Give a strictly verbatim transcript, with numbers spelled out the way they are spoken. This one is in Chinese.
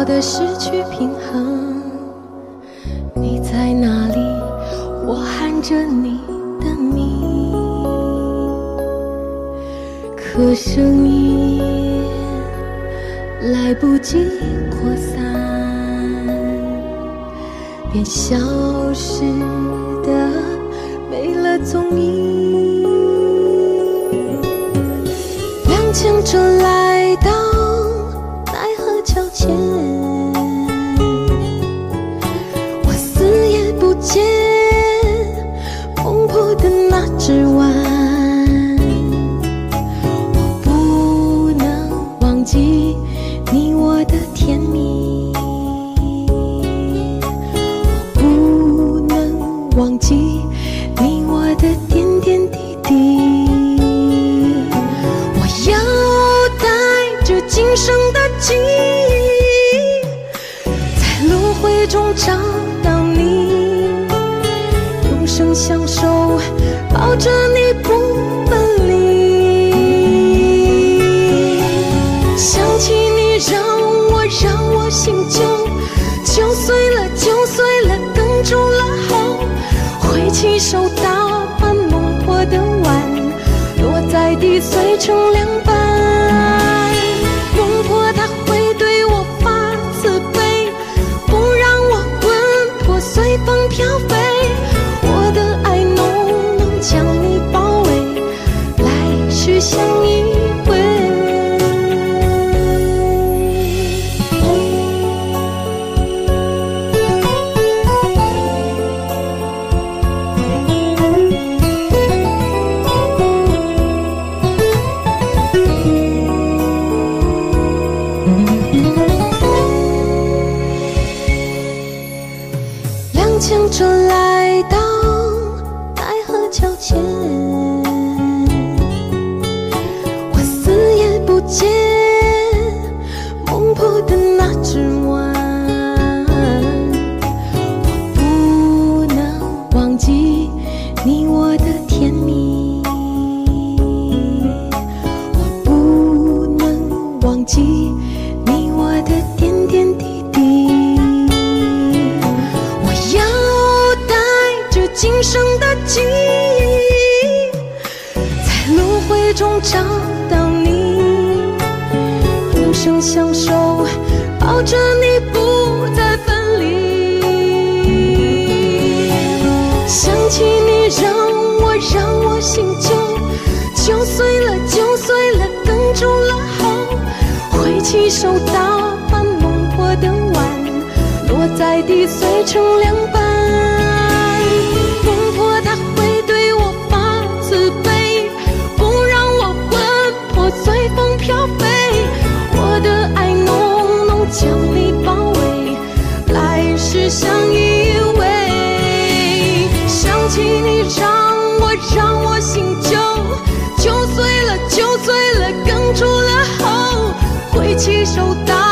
的失去平衡。你在哪里？我喊着你的名，可声音来不及扩散，便消失的没了踪影。踉跄着来到奈何桥前，我死也不见梦破的那只碗。我不能忘记你我的甜蜜，我不能忘记你我的点点滴滴。我要带着今生的记忆，在轮回中找到你，永生相守，抱着你不分离。想起你让我让我心就就碎了就碎了，哽住了喉，挥起手打翻梦破的碗，落在地碎成两半。梦破它会对我发慈悲，不让我魂魄随风飘飞。我的爱浓浓将你包围，来世相依偎。踉跄着来到奈何桥前，我死也不见梦破的那只碗。我不能忘记你我的甜蜜，我不能忘记你我的点点滴滴。今生的记忆，在轮回中找到你，永生相守，抱着你不再分离。想起你让我让我心就就碎了就碎了，哽住了喉，挥起手打翻梦破的碗，落在地碎成两半。随风飘飞，我的爱浓浓将你包围，来世相依偎。想起你让我让我心就就碎了就碎了，哽住了喉，挥起手打